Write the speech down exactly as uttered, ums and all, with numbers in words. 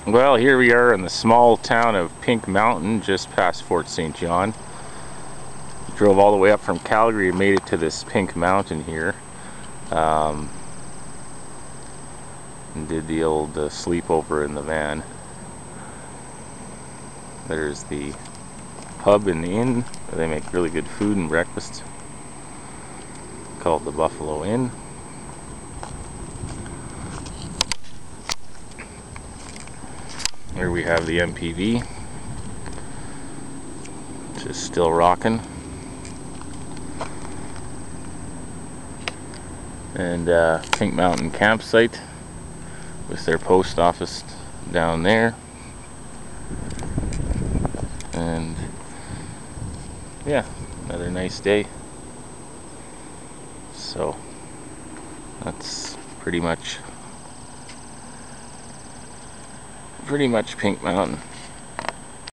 Well, here we are in the small town of Pink Mountain, just past Fort Saint John. Drove all the way up from Calgary and made it to this Pink Mountain here. Um, and did the old uh, sleepover in the van. There's the pub and inn where they make really good food and breakfast, called the Buffalo Inn. Here we have the M P V, which is still rocking. And uh, Pink Mountain campsite with their post office down there. And yeah, another nice day. So that's pretty much pretty much Pink Mountain.